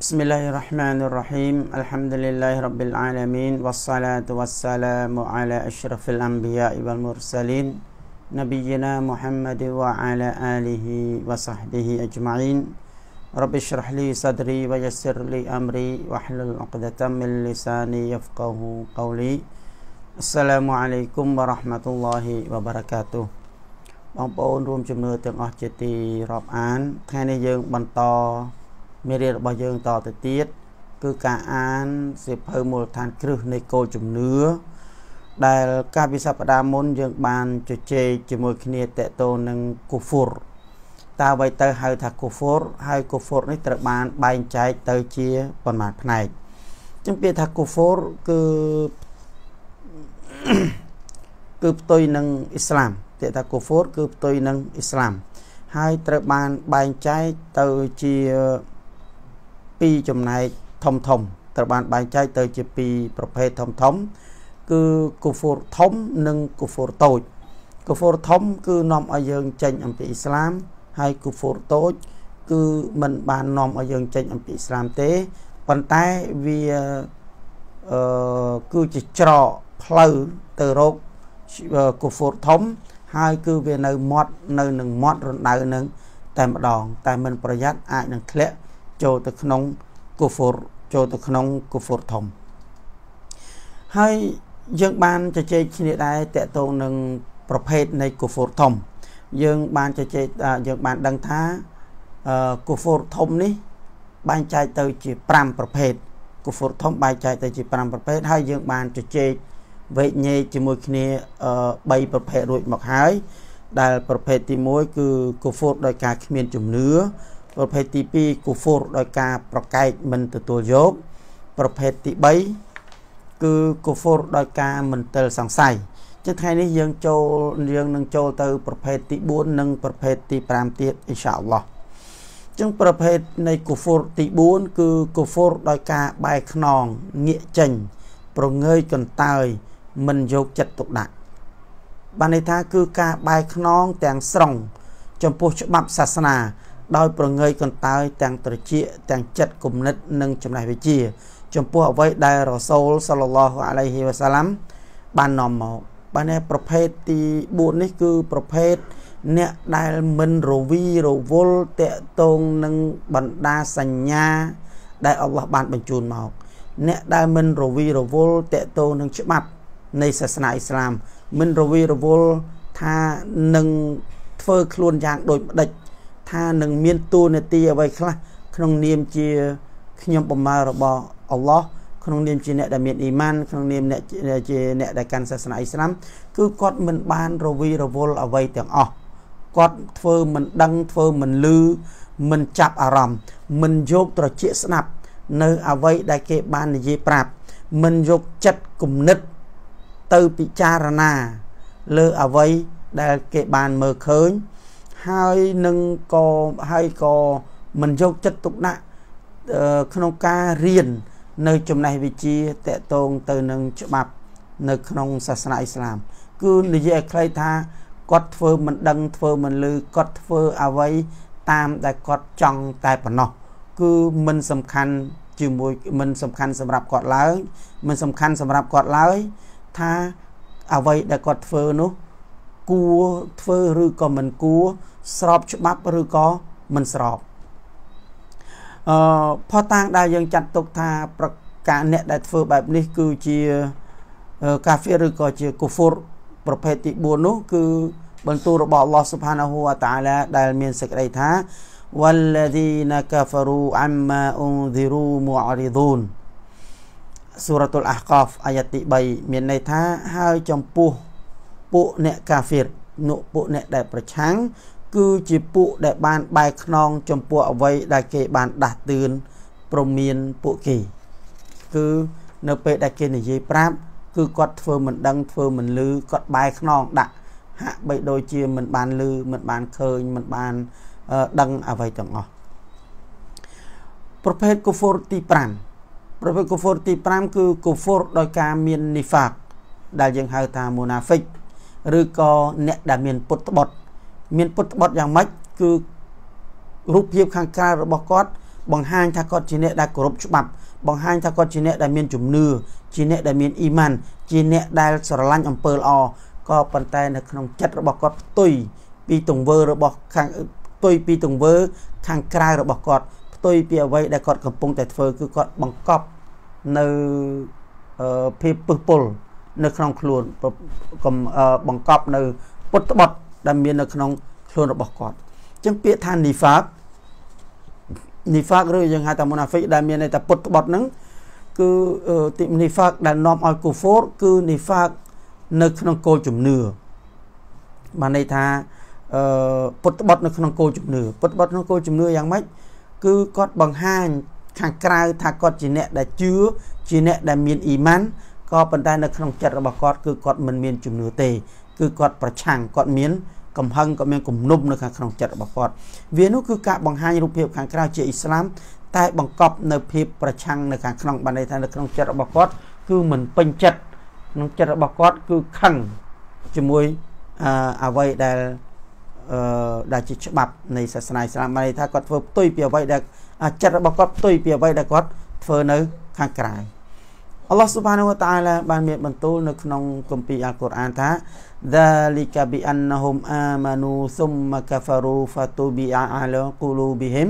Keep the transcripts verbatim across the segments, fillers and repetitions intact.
بسم الله الرحمن الرحيم الحمد لله رب العالمين والصلاة والسلام على أشرف الأنبياء والمرسلين نبينا محمد وعلى آله وصحبه أجمعين رب اشرح لي صدري ويسر لي أمري واحلل عقدة من لساني يفقه قولي السلام عليكم ورحمة الله وبركاته បងប្អូនរួមជំនឿទាំងអស់ជាទីរាប់អានថ្ងៃនេះយើងបន្តមេរៀនរបស់យើងតទៅទៀតគឺការអានសៀវភៅមូលដ្ឋានគ្រឹះនៃគោលជំនឿដែលការពិសព្ទាមុនយើងបានជជែកជាមួយគ្នាតទៅនឹងគូហ្វុរតើអ្វីទៅហៅថាគូហ្វុរហើយគូហ្វុរនេះត្រូវបានបែងចែកទៅជាប៉ុន្មានផ្នែកចឹងពាក្យថាគូហ្វុរគឺគឺផ្ទុយនឹងអ៊ីស្លាមតែថាគូហ្វុរគឺផ្ទុយនឹងអ៊ីស្លាមហើយត្រូវបានបែងចែកទៅជាពីរចំណែកធំធំត្រូវបានបែងចែកទៅជាពីរប្រភេទធំធំគឺគូហ្វុរធំនិងគូហ្វុរតូចគូហ្វុរធំគឺនាំឲ្យយើងចេញអំពីអ៊ីស្លាមហើយគូហ្វុរតូចគឺមិនបាននាំឲ្យយើងចេញអំពីអ៊ីស្លាមទេប៉ុន្តែវាអឺគឺជាច្រកផ្លូវទៅរកគូហ្វុរធំហើយគឺវានៅមាត់នៅនឹងមាត់រណ្ដៅនឹងតែម្ដងតែមិនប្រយ័ត្នអាចនឹងធ្លាក់ចូលទៅក្នុងគូហ្វុរចូលទៅក្នុងគូហ្វុរធំហើយយើងបានជជែកគ្នាដែរតកតងនឹងប្រភេទនៃគូហ្វុរធំយើងបានជជែកយើងបានដឹងថាគូហ្វុរធំនេះបែងចែកទៅជាប្រាំប្រភេទគូហ្វុរធំបែងចែកទៅជាប្រាំប្រភេទហើយយើងបានជជែកវេកញែកជាមួយគ្នាបីប្រភេទរួចមកហើយដែលប្រភេទទីមួយគឺគូហ្វុរដោយការគ្មានជំនឿប្រភេទទីពីរគូហ្វុរដោយការប្រកែកមិនទទួលយកប្រភេទទីបីគឺគូហ្វុរដោយការមិនទិលសង្ស័យចឹងថ្ងៃនេះយើងចូលយើងនឹងចូលទៅប្រភេទទីបួននិងប្រភេទទីប្រាំទៀតអ៊ីនសាអល់ឡោះចឹងប្រភេទនៃគូហ្វុរទីបួនគឺគូហ្វុរដោយការបែកខ្នងងាកចេញប្រងើយកន្តើយមិនយកចិត្តទុកដាក់បានន័យថាគឺការបែកខ្នងទាំងស្រុងចំពោះច្បាប់សាសនាដោយប្រងើយកន្តើយទាំងត្រចៀកទាំងចិត្តគំនិតនិងចំណេះវិជ្ជាចំពោះអ្វីដែលរ៉ូសូលសល្លឡោះអាឡៃហ៊ីវ៉ាសាឡាំបាននាំមកបានតែប្រភេទទីបួននេះគឺប្រភេទអ្នកដែលមិនរវីរវល់តកតងនឹងបណ្ដាសញ្ញាដែលអល់ឡោះបានបញ្ជូនមកអ្នកដែលមិនរវីរវល់តកតងនឹងច្បាប់នៃសាសនាអ៊ីស្លាមមិនរវីរវល់ថានឹងធ្វើខ្លួនយ៉ាងដូចម្ដេចថានឹងមានតួនាទីអ្វីខ្លះក្នុងនាមជាខ្ញុំបម្រើរបស់អល់ឡោះក្នុងនាមជាអ្នកដែលមានអ៊ីម៉ានក្នុងនាមអ្នកជាអ្នកដែលកាន់សាសនាអ៊ីស្លាមគឺគាត់មិនបានរវីរវល់អ្វីទាំងអស់គាត់ធ្វើមិនដឹងធ្វើមិនលឺមិនចាប់អារម្មណ៍មិនយកត្រចៀកស្ដាប់នៅអ្វីដែលគេបាននិយាយប្រាប់មិនយកចិត្តគំនិតទៅពិចារណាលើអ្វីដែលគេបានមើលឃើញហើយនឹងក៏ហើយក៏មិនយកចិត្តទុកដាក់ក្នុងការរៀននៅចំណេះវិជ្ជាតកតងទៅនឹងច្បាប់នៅក្នុងសាសនាអ៊ីស្លាមគឺនិយាយឲ្យខ្លីថាគាត់ធ្វើមិនដឹងធ្វើមិនលឺគាត់ធ្វើអ្វីតាមដែលគាត់ចង់តែប៉ុណ្ណោះគឺមិនសំខាន់ជាមួយមិនសំខាន់សម្រាប់គាត់ឡើយមិនសំខាន់សម្រាប់គាត់ឡើយថាអ្វីដែលគាត់ធ្វើនោះគួរធ្វើឬក៏មិនគួរស្របច្បាប់ឬក៏មិនស្របអឺផុសតាងដែលយើងចាត់ទុកថាប្រការអ្នកដែលធ្វើបែបនេះគឺជាកាហ្វៀឬក៏ជាគូហ្វុរប្រភេទទីបួននោះគឺបន្ទូលរបស់អល់ឡោះស៊ុបហានាហ៊ូវតាអាឡាដែលមានសេចក្តីថា والذين كفروا عما أنذروا معرضون សូរ៉ាតុលអាហ្កាហ្វអាយ៉ាតទីបីមានន័យថាហើយចំពោះពួកអ្នកកាហ្វៀរនោះពួកអ្នកដែលប្រឆាំងគឺជាពួកដែលបានបែកខ្នងចំពោះអ្វីដែលគេបានដាស់តឿនព្រមានពួកគេគឺនៅពេលដែលគេនិយាយប្រាប់គឺគាត់ធ្វើមិនដឹងធ្វើមិនលឺគាត់បែកខ្នងដាក់ហាក់បីដូចជាមិនបានលឺមិនបានឃើញមិនបានដឹងអ្វីទាំងអស់ប្រភេទគូហ្វុរទីប្រាំប្រភេទគូហ្វុរទីប្រាំគឺគូហ្វុរដោយការមាននីហ្វាកដែលយើងហៅថាមូណាហ្វិកឬក៏អ្នកដែលមានពុតត្បុតមានពុតត្បុតយ៉ាងម៉េចគឺរូបភាពខាងក្រៅរបស់គាត់បង្ហាញថាគាត់ជាអ្នកដែលគោរពច្បាប់បង្ហាញថាគាត់ជាអ្នកដែលមានជំនឿជាអ្នកដែលមានអ៊ីម៉ានជាអ្នកដែលស្រឡាញ់អំពើល្អក៏ប៉ុន្តែនៅក្នុងចិត្តរបស់គាត់ផ្ទុយពីទង្វើរបស់ខាងផ្ទុយពីទង្វើខាងក្រៅរបស់គាត់ផ្ទុយពីអ្វីដែលគាត់កំពុងតែធ្វើគឺគាត់បង្កប់នៅភាពពឹសពុលនៅក្នុងខ្លួនកុំបង្កប់នៅពុតត្បត់ដែលមាននៅក្នុងខ្លួនរបស់គាត់អញ្ចឹងពាក្យថានីហ្វាកនីហ្វាកឬយើងហៅថាមុណាហ្វិកដែលមានន័យថាពុតត្បត់ហ្នឹងគឺទីនីហ្វាកដែលនាំឲ្យគូហ្វូរគឺនីហ្វាកនៅក្នុងគោលជំនឿបានន័យថាអឺពុតត្បត់នៅក្នុងគោលជំនឿពុតត្បត់ក្នុងគោលជំនឿយ៉ាងម៉េចគឺគាត់បង្ហាញខាងក្រៅថាគាត់ជាអ្នកដែលជឿជាអ្នកដែលមានអ៊ីម៉ានក៏ប៉ុន្តែនៅក្នុងចិត្តរបស់គាត់គឺគាត់មិនមានជំនឿទេគឺគាត់ប្រឆាំងគាត់មានកំហឹងក៏មានគំនុំនៅខាងក្នុងចិត្តរបស់គាត់វានោះគឺការបង្ហាញរូបភាពខាងក្រៅជាអ៊ីស្លាមតែបង្កប់នៅភាពប្រឆាំងនៅខាងក្នុងបានន័យថានៅក្នុងចិត្តរបស់គាត់គឺមិនពេញចិត្តក្នុងចិត្តរបស់គាត់គឺខឹងជាមួយអអ្វីដែលអឺដែលជាច្បាប់នៃសាសនាអ៊ីស្លាមបានន័យថាគាត់ធ្វើផ្ទុយពីអ្វីដែលចិត្តរបស់គាត់ផ្ទុយពីអ្វីដែលគាត់ធ្វើនៅខាងក្រៅអល់ឡោះស៊ុបហានាហ៊ូវតាអាឡាបានមានបន្ទូលនៅក្នុងគម្ពីរអល់កុរអានថា ذلك بأنهم آمنوا ثم كفروا فتبع على قلوبهم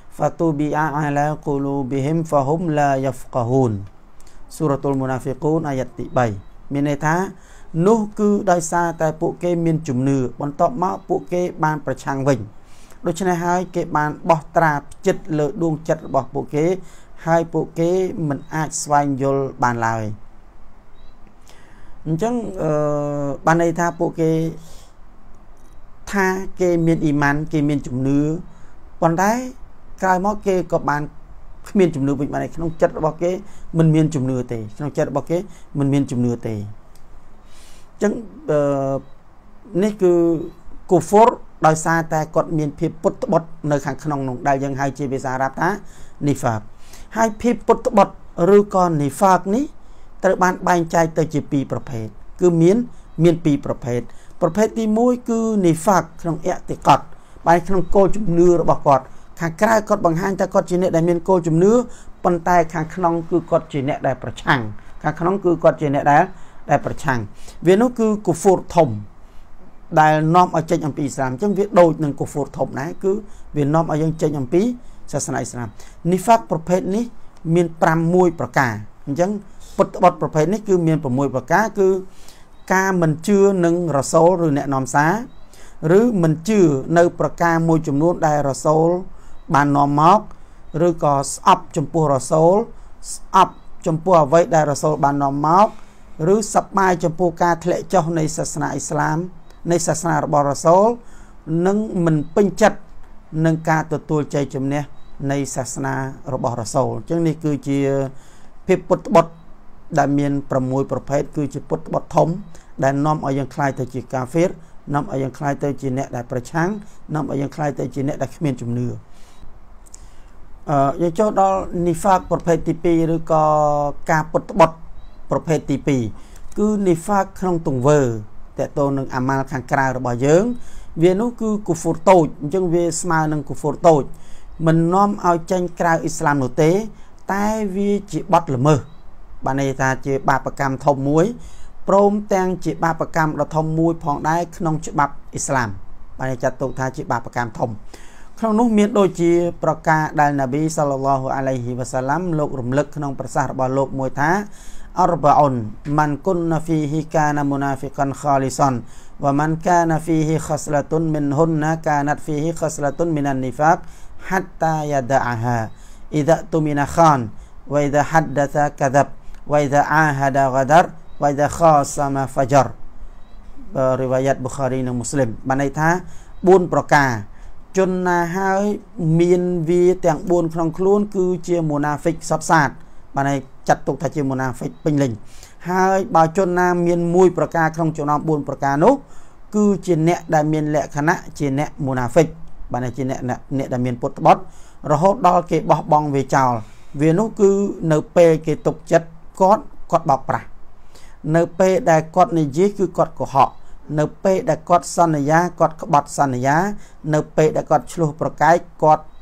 فتبع على قلوبهم فهم لا يفقهون សូរ៉ាតុលមុណាហ្វិកូនអាយ៉ាត់ទី3មានន័យថានោះគឺដោយសារតែពួកគេមានជំនឿបន្ទាប់មកពួកគេបានប្រឆាំងវិញដូច្នេះហើយគេបានបោះត្រាចិត្តលើដួងចិត្តរបស់ពួកគេហើយពួកគេមិនអាចស្វែងយល់បានឡើយអញ្ចឹងអឺបានន័យថាពួកគេថាគេមានអ៊ីម៉ានគេមានជំនឿប៉ុន្តែក្រោយមកគេក៏បានគ្មានជំនឿវិញបាននៅក្នុងចិត្តរបស់គេមិនមានជំនឿទេក្នុងចិត្តរបស់គេមិនមានជំនឿទេអញ្ចឹងអឺនេះគឺគូហ្វុរដោយសារតែគាត់មានភាពពុតត្បត់នៅខាងក្នុងនោះដែលយើងហៅជាភាសាអារ៉ាប់ថានីហ្វាកហើយភាពពុតត្បត់ឬក៏នីហ្វាកនេះត្រូវបានបែងចែកទៅជាពីរប្រភេទគឺមានមានពីរប្រភេទប្រភេទទីមួយគឺនីហ្វាកក្នុងអ៊ីតិកតបែរក្នុងគោលជំនឿរបស់គាត់ខាងក្រៅគាត់បង្ហាញថាគាត់ជាអ្នកដែលមានគោលជំនឿប៉ុន្តែខាងក្នុងគឺគាត់ជាអ្នកដែលប្រឆាំងខាងក្នុងគឺគាត់ជាអ្នកដែលដែលប្រឆាំងវានោះគឺគូហ្វូរធំដែលនាំឲ្យចេញអំពីអ៊ីស្លាមអញ្ចឹងវាដូចនឹងគូហ្វូរធំដែរគឺវានាំឲ្យយើងចេញអំពីសាសនាអ៊ីស្លាមនីហ្វាកប្រភេទនេះមានប្រាំមួយប្រការអញ្ចឹងពុតត្បត់ប្រភេទនេះគឺមានប្រាំមួយប្រការគឺការមិនជឿនឹងរ៉ាសូលឬអ្នកនាំសារឬមិនជឿនៅប្រការមួយចំនួនដែលរ៉ាសូលបាននាំមកឬក៏ស្អប់ចំពោះរ៉ាសូលស្អប់ចំពោះអ្វីដែលរ៉ាសូលបាននាំមកឬសប្បាយចំពោះការធ្លាក់ចុះនៃសាសនាអ៊ីស្លាមនៃសាសនារបស់រ៉ាសូលនិងមិនពេញចិត្តនឹងការទទួលជ័យជំនះនៃសាសនារបស់រ៉ាសូលអញ្ចឹងនេះគឺជាភាពពុតត្បត់ដែលមានប្រាំមួយប្រភេទគឺជាពុតត្បត់ធំដែលនាំឲ្យយើងខ្លាយទៅជាកាហ្វេរនាំឲ្យយើងខ្លាយទៅជាអ្នកដែលប្រឆាំងនាំឲ្យយើងខ្លាយទៅជាអ្នកដែលគ្មានជំនឿអឺយើងចូលដល់នីហ្វាកប្រភេទទីពីរឬក៏ការពុតត្បត់ប្រភេទទីពីរគឺនីហ្វាកក្នុងទង្វើតកតងនឹងអាម៉ាល់ខាងក្រៅរបស់យើងវានោះគឺគូហ្វូរតូចអញ្ចឹងវាស្មើនឹងគូហ្វូរតូចមិននាំឲ្យចេញក្រៅអ៊ីស្លាមនោះទេតែវាជាបទល្មើសបានន័យថាជាបាបកម្មធំមួយព្រមទាំងជាបាបកម្មដ៏ធំមួយផងដែរក្នុងច្បាប់អ៊ីស្លាមបានចាត់ទុកថាជាបាបកម្មធំក្នុងនោះមានដូចជាប្រការដែលនប៊ីសល្លឡោះអាឡៃហ៊ីវ៉ាសាឡាំលោករំលឹកក្នុងប្រសាសន៍របស់លោកមួយថាអរបាអុនមិនគុនណាហ្វីហ៊ីកាណាមុណាហ្វិកានខាលីសានវ៉ាមិនកាណាហ្វីហ៊ីខស្លាតុនមិនហ៊ុនណាកាណាត់ហ្វីហ៊ីខស្លាតុនមីននីហ្វាកហាត់តាយ៉ាដាអាហាអ៊ីដាតុមីណាខានវ៉ៃដាហាត់ដាតាកាដាបវ៉ៃដាអាហាដាហ្កាដារវ៉ៃដាខាសាម៉ាហ្វាជររីវ៉ាយ៉ាត់ប៊ូខារីនិងមូស្លីមបានន័យថាបួនប្រការជនណាហើយមានវាទាំងបួនក្នុងខ្លួនគឺជាមូណាហ្វិកសតសាតបានន័យចាត់ទុកថាជាមូណាហ្វិកពេញលេញហើយបើជនណាមានមួយប្រការក្នុងចំណោមបួនប្រការនោះគឺជាអ្នកដែលមានលក្ខណៈជាអ្នកមូណាហ្វិកបានន័យជាអ្នកអ្នកដែលមានពុតត្បត់រហូតដល់គេបោះបង់វាចោលវានោះគឺនៅពេលគេទុកចិត្តគាត់គាត់បោកប្រាស់នៅពេលដែលគាត់និយាយគឺគាត់កុហកនៅពេលដែលគាត់សន្យាគាត់ក្បត់សន្យានៅពេលដែលគាត់ឆ្លោះប្រកែកគាត់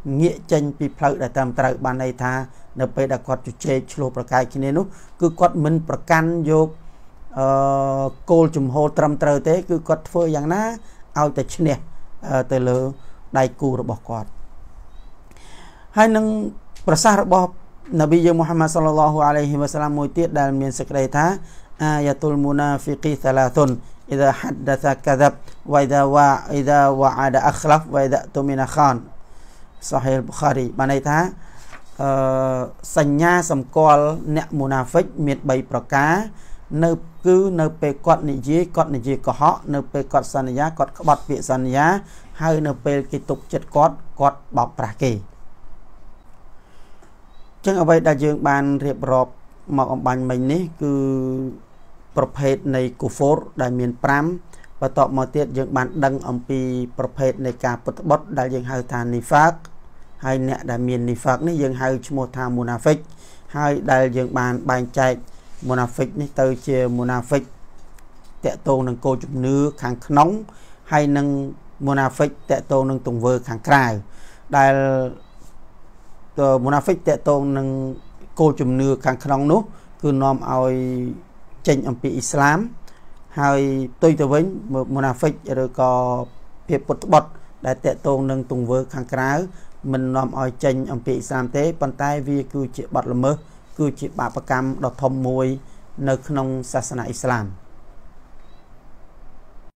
ងាកចេញពីផ្លូវដែលតាមត្រូវបានន័យថានៅពេលដែលគាត់ជជែកឆ្លោះប្រកែកគ្នានោះគឺគាត់មិនប្រកាន់យកអឺគោលជំហរត្រឹមត្រូវទេគឺគាត់ធ្វើយ៉ាងណាឲ្យតែឈ្នះទៅលើដៃគូរបស់គាត់ហើយនឹងប្រសាសន៍របស់នប៊ីយើងមូហាម៉ាត់សល្លឡោះអាឡៃហ៊ីវ៉ាសឡាមមួយទៀតដែលមានសេចក្តីថាអាយ៉ាតុលមូណាហ្វីគីសាឡាតុនអ៊ីដាហាត់ដាសាកាដាបវ៉ៃដាវ៉ាអ៊ីដាវ៉ាអាដាអខ្លាហ្វវ៉ៃដាតុមីណាខានសាហីលប៊ូខារីបានន័យថាអឺសញ្ញាសម្គាល់អ្នកមូណាហ្វិកមានបីប្រការនៅគឺនៅពេលគាត់និយាយគាត់និយាយកុហកនៅពេលគាត់សន្យាគាត់ក្បត់ពាក្យសន្យាហើយនៅពេលគេទុកចិត្តគាត់គាត់បោកប្រាស់គេចឹងអ្វីដែលយើងបានរៀបរាប់មកអំបញ្ញមិញនេះគឺប្រភេទនៃគូហ្វូរដែលមានប្រាំបន្ទាប់មកទៀតយើងបានដឹងអំពីប្រភេទនៃការពុតបុតដែលយើងហៅថានីហ្វាកហើយអ្នកដែលមាននីហ្វាកនេះយើងហៅឈ្មោះថាមូណាហ្វិកហើយដែលយើងបានបែងចែកមូណាហ្វិកនេះទៅជាមូណាហ្វិកតកតងនឹងគោលជំនឿខាងក្នុងហើយនឹងមូណាហ្វិកតកតងនឹងទង្វើខាងក្រៅដែលមូណាហ្វិកតកតងនឹងគោលជំនឿខាងក្នុងនោះគឺនាំឲ្យចេញអំពីអ៊ីស្លាមហើយផ្ទុយទៅវិញមូណាហ្វិកឬក៏ភាពពុតត្បុតដែលតកតងនឹងទង្វើខាងក្រៅមិននាំឲ្យចេញអំពីអ៊ីស្លាមទេប៉ុន្តែវាគឺជាបទល្មើសគឺជាបាបកម្មដ៏ធំមួយនៅក្នុងសាសនាអ៊ីស្លាម